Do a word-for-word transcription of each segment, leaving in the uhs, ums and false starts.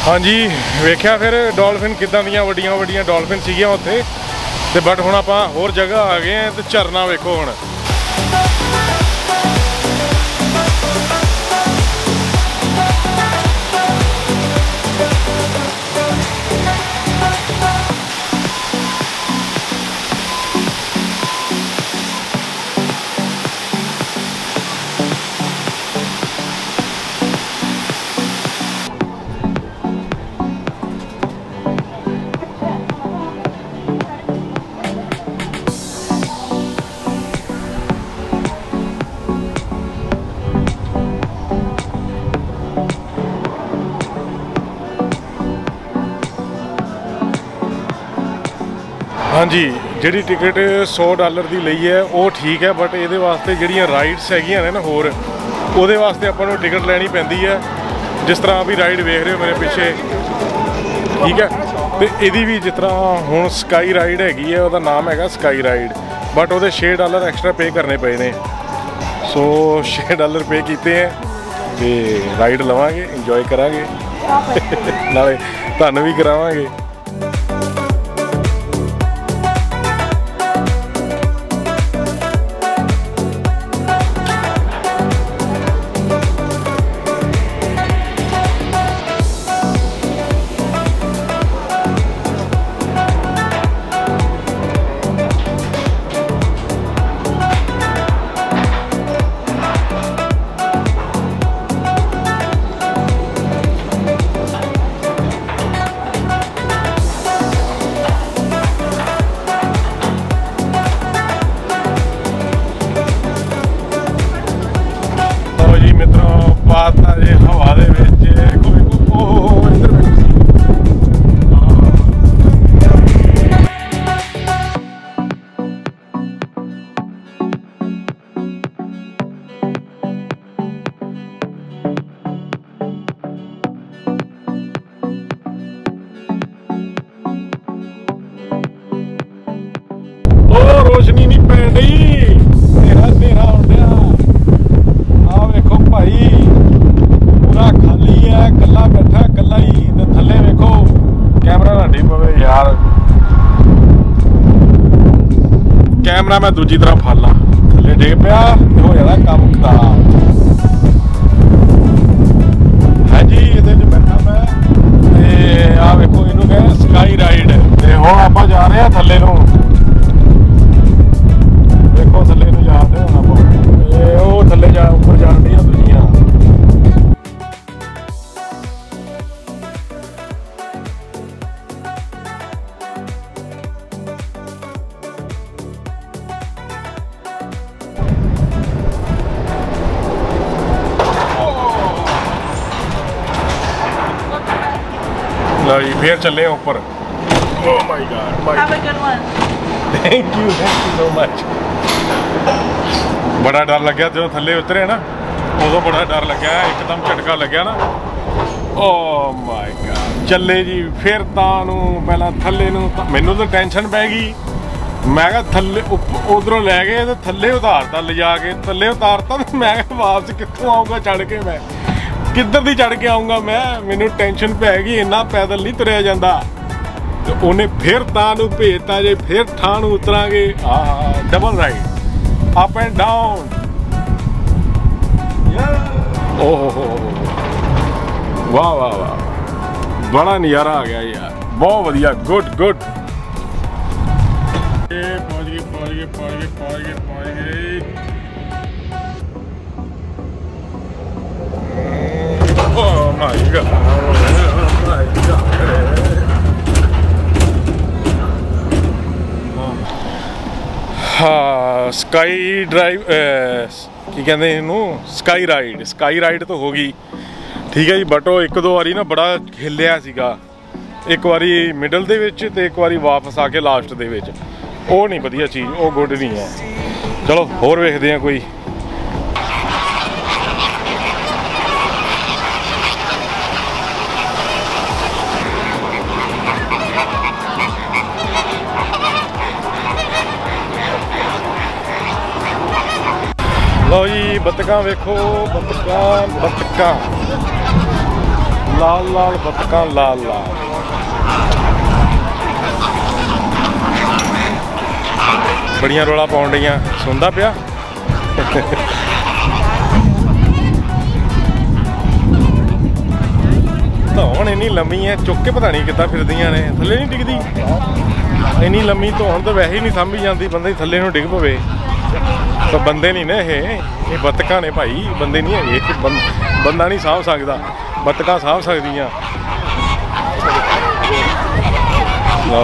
हाँ जी वेख्या फिर डॉल्फिन किदां दियां वड्डियां वड्डियां डॉल्फिन सीगियां उत्थे ते बट हुण आपां होर जगह आ गए हैं ते झरना वेखो हुण। हाँ जी जी टिकट सौ डॉलर की ली है वो ठीक है बट ये वास्ते जड़ियाँ राइड्स हैगियां ने ना होर वो वास्ते अपन टिकट लैनी पैंदी है। जिस तरह भी राइड वेख रहे हो मेरे पिछे ठीक है तो यदी भी जिस तरह हुण स्काई राइड हैगी है वह नाम है स्काई राइड बट वो छे डॉलर एक्सट्रा पे करने पे ने सो छे डॉलर पे किए हैं तो राइड लवांगे इंजॉय करांगे नाले तुहानूं भी करावांगे। हवा दे रोशनी नहीं पैन रही तेरा तेरा उड़िया आ वेखो भाई पूरा खाली है कला बैठा कला ही ते थले वेखो कैमरा ना डिप पवे यार कैमरा मैं दूजी तरफ फड़ ला थले डिग पिया ते हो जाना काम खराब। हाँ जी ये बैठा मैं ते आ वेखो इनू कह स्काई राइड ते हुण आपां जा रहे हैं थले नूं देखो थले नूं जा रहे हो आपां वो थले जा ऊपर जाण दी दुनिया। लो जी फिर चले ऊपर। Oh my God Have a good one. Thank you thank you so much. बड़ा डर लग्या जो थले उतरे ना उदों बड़ा डर लग्या एकदम झटका लग्या ना। ओह माय गॉड चले जी फिर तां पहला थले मैनू तो टेंशन पै गई मैं कहा थले उधरों लै गए तो थले उतारता ले जाके थले उतारता तो मैं वापस कितों आऊँगा चढ़ के मैं किधर दी चढ़ के आऊँगा मैं मैनू टेंशन पै गई इन्ना पैदल नहीं तुरया जाता तो उन्हें फिर तां भेजता जे फिर ठाण उतरांगे double ride up and down. ओहो वाह वाह वाह बड़ा नज़ारा आ गया यार बहुत वधिया गुड गुड। पहुंच गए पहुंच गए पहुंच गए पहुंच गए पहुंच गए। Oh my God! Oh my God! हाँ स्काई ड्राइव की कहते हैं स्काई राइड स्काई राइड तो होगी ठीक है जी बट वो एक दो बारी ना बड़ा हिलिया सीगा एक बारी मिडल दे विच ते एक बारी वापस आके लास्ट दे विच वो नहीं वधिया चीज़ वो गुड नहीं है। चलो होर वेखदे हैं कोई। लो जी बतका वेखो बतका बतका लाल लाल बतका लाल लाल बड़ियां रौला पाउन डियां सुनदा पिया धौन इन्नी लम्मी है चुक के पता नहीं कितना फिरदियां ने थल्ले नहीं डिगदी इन्नी लम्मी धौन तो वैसे ही नहीं सामभी जाती बंदा ही थल्ले नूं डिग पवे तो बंदे नहीं ने ये बतका ने भाई बंदे नहीं है बं, बंदा नहीं साँभ सकता बतका साँभ सकदियां लो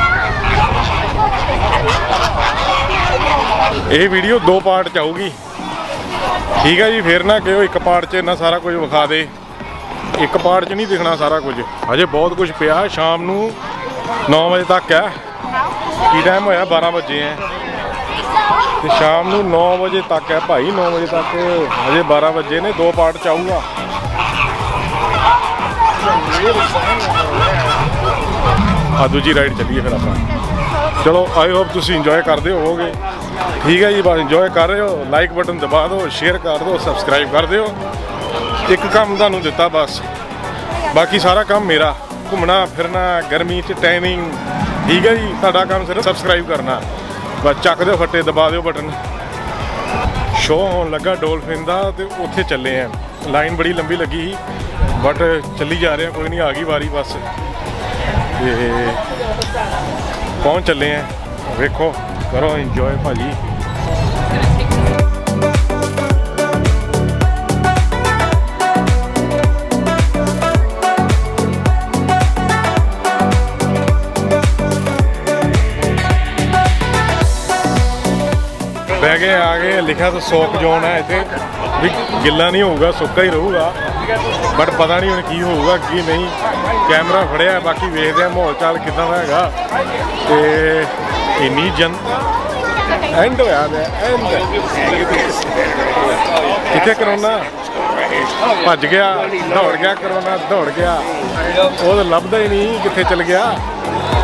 जी ये वीडियो दो पार्ट च आऊगी ठीक है जी फिर ना कहो एक पार्ट च इन्ना सारा कुछ विखा दे एक पार्ट च नहीं दिखना सारा कुछ अजे बहुत कुछ पिया शाम नू नौ बजे तक है की टाइम होया बारह बजे हैं तो शाम नू नौ बजे तक है भाई नौ बजे तक अजे बारह बजे ने दो पार्ट च आऊगा हाँ दूजी राइड चलिए फिर आप चलो आई होप तुम इंजॉय करते होवोगे ठीक है जी बस इंजॉय कर रहे हो लाइक बटन दबा दो शेयर कर दो सब्सक्राइब कर दो एक काम तुहानू दिता बस बाकी सारा काम मेरा घूमना फिरना गर्मी च टाइमिंग ठीक है जी तुहाडा काम सिर्फ सब्सक्राइब करना बस चक दो फट्टे दबा दो बटन शो होने लगा डोलफिन का तो उत्थे चले हैं लाइन बड़ी लंबी लगी बट चली जा रहे हैं कोई नहीं आ गई बारी बस पहुँच चले हैं वेखो करो इंजॉय भाजी बह गए आ गए लिखा तो सोक जोन है इतने भी गिला नहीं होगा सुक्का ही रहूगा बट पता नहीं हुण की होगा की नहीं कैमरा फड़िया बाकी वेखते हैं माहौल चाल किदां दा हैगा ते इन्नी जन एंड होया एंड कित्थे करोना भज गया दौड़ गया करोना दौड़ गया वो तो लभदा ही नहीं कित्थे चल गया